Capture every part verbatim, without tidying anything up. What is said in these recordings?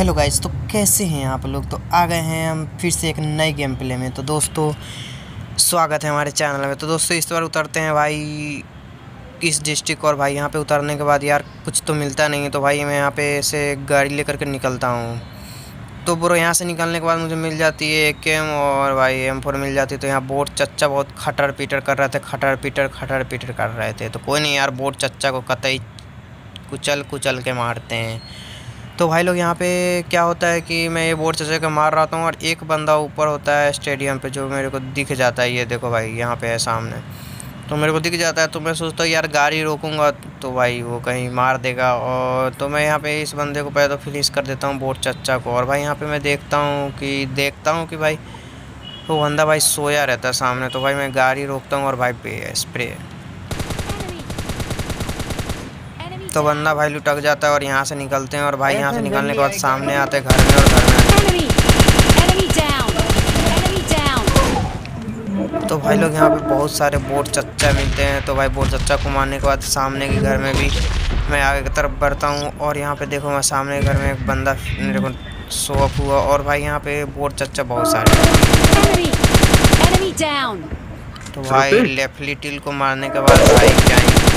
Hello guys, तो कैसे हैं आप लोग। तो आ गए हैं हम फिर से एक नई गेम प्ले में। तो दोस्तों स्वागत है हमारे चैनल में। तो दोस्तों इस बार उतरते हैं भाई इस डिस्ट्रिक्ट, और भाई यहाँ पे उतरने के बाद यार कुछ तो मिलता नहीं है। तो भाई मैं यहाँ पे से गाड़ी लेकर के निकलता हूँ। तो ब्रो यहाँ से निकलने के बाद मुझे मिल जाती है एक एम और भाई एम फोर मिल जाती है। तो यहाँ बोट चच्चा बहुत खटर पीटर कर रहे थे, खटर पीटर खटर पीटर कर रहे थे। तो कोई नहीं यार, बोट चच्चा को कतई कुचल कुचल के मारते हैं। तो भाई लोग यहाँ पे क्या होता है कि मैं ये बोर्ड चचे के मार रहा हूँ और एक बंदा ऊपर होता है स्टेडियम पे जो मेरे को दिख जाता है। ये देखो भाई यहाँ पे है सामने, तो मेरे को दिख जाता है। तो मैं सोचता हूँ यार गाड़ी रोकूंगा तो भाई वो कहीं मार देगा, और तो मैं यहाँ पे इस बंदे को पहले तो फिनिश कर देता हूँ बोर्ड चच्चा को। और भाई यहाँ पे मैं देखता हूँ कि देखता हूँ कि भाई वो बंदा भाई सोया रहता है सामने। तो भाई मैं गाड़ी रोकता हूँ और भाई पे स्प्रे, तो बंदा भाई लुटक जाता है और यहाँ से निकलते हैं। और भाई यहाँ से निकलने के बाद सामने आते हैं घर में, और घर में तो भाई लोग यहाँ पे बहुत सारे बोट चच्चा मिलते हैं। तो भाई बोट चच्चा को मारने के बाद सामने के घर में भी मैं आगे की तरफ बढ़ता हूँ। और यहाँ पे देखो मैं सामने के घर में एक बंदा मेरे को शो अप हुआ। और भाई यहाँ पे बोट चच्चा बहुत सारे, तो भाई लेफ्टली टिल को मारने के बाद भाई क्या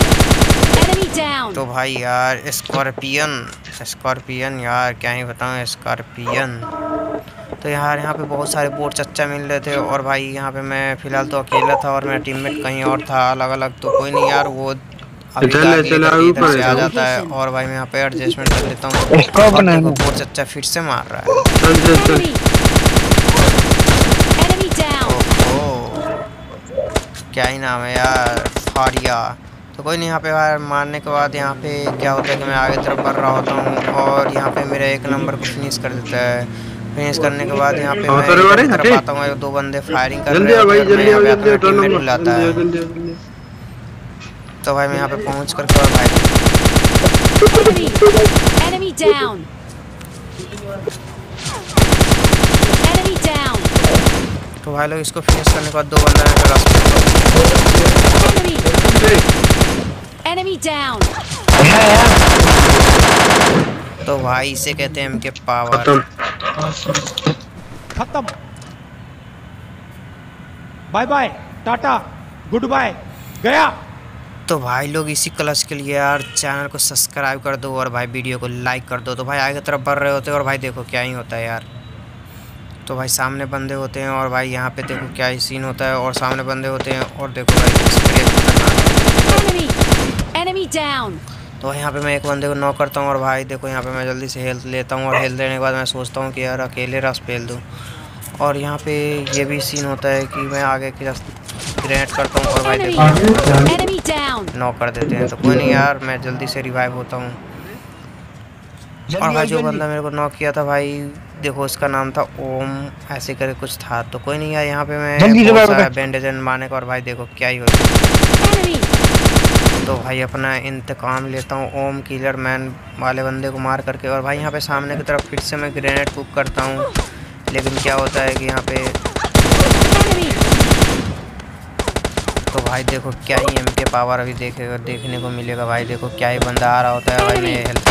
तो भाई यार स्कॉर्पियन स्कॉर्पियन यार क्या ही बताऊँ स्कॉर्पियन। तो यार यहाँ पे बहुत सारे बोट चच्चा मिल रहे थे। और भाई यहाँ पे मैं फ़िलहाल तो अकेला था और मेरा टीममेट कहीं और था अलग अलग। तो कोई नहीं यार, वो अभी इधर से आ जाता है। और भाई मैं यहाँ पे एडजस्टमेंट कर लेता हूँ। बोट चच्चा फिर से मार रहा है। क्या ही नाम है यार, फारिया। तो कोई नहीं, यहाँ पे यार मारने के बाद यहाँ पे क्या होता है कि मैं आगे तरफ बढ़ रहा होता हूँ और यहाँ पे मेरे एक नंबर को फिनिश कर देता है। फिनिश करने के बाद यहाँ पे मैं इधर तरफ आता हूँ, दो बंदे फायरिंग कर रहे हैं और मैं यहाँ पे अपना टीममेट बुलाता है। तो भाई मैं यहाँ पे पहुँच करके और भाई तो भाई लोग इसको फिनिश करने के बाद दो बंदे यहाँ पे Enemy down. तो भाई इसे कहते हैं इनके पावर। खत्म, bye bye, tata, goodbye, गया। तो भाई लोग इसी क्लच के लिए यार चैनल को सब्सक्राइब कर दो और भाई वीडियो को लाइक कर दो। तो भाई आगे तरफ बढ़ रहे होते हैं और भाई देखो क्या ही होता है यार। तो भाई सामने बंदे होते हैं और भाई यहाँ पे देखो क्या ही सीन होता है। और सामने बंदे होते हैं और देखो भाई स्प्रे down. तो यहाँ पे मैं एक बंदे को नॉक करता हूँ और भाई देखो यहाँ पे मैं जल्दी से हेल्थ लेता हूँ। और हेल्थ लेने के बाद मैं सोचता हूँ कि यार अकेले रस फेल दूँ। और यहाँ पे ये भी सीन होता है कि मैं आगे की ग्रेनेड करता हूँ और भाई देखो नॉक कर देते हैं। तो कोई नहीं यार, मैं जल्दी से रिवाइव होता हूँ। और भाई जो बंदा मेरे को नॉक किया था भाई देखो उसका नाम था ओम, ऐसे करके कुछ था। तो कोई नहीं यार, यहाँ पे मैं बैंडेज मारने का और भाई देखो क्या ही होता है। तो भाई अपना इंतकाम लेता हूँ ओम किलर मैन वाले बंदे को मार करके। और भाई यहाँ पे सामने की तरफ फिर से मैं ग्रेनेड कुक करता हूँ, लेकिन क्या होता है कि यहाँ पे तो भाई देखो क्या ही एम के पावर अभी देखेगा देखने को मिलेगा। भाई देखो क्या ही बंदा आ रहा होता है, भाई मैं हेल्प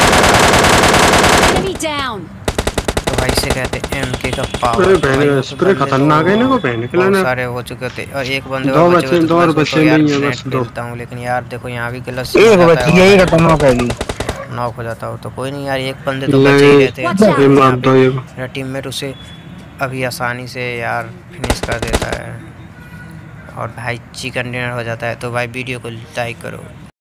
तो भाई से कहते हैं एम के का पावर। स्प्रे खतरनाक है, इनको पहन के लाना सारे हो चुके थे और एक बंदे और बचे हुए, दो और बचे नहीं है बस दो खेलता हूँ। लेकिन यार देखो यहाँ भी गलत एक बच गया, यही खतरनाक है, नॉक हो जाता हो। तो कोई नहीं यार, एक बंदे तो बचे ही रहते हैं। मेरा टीममेट उसे अभी आसानी से यार फिनिश कर देता है और भाई चिकन डिनर हो जाता है। तो भाई वीडियो को लाइक करो।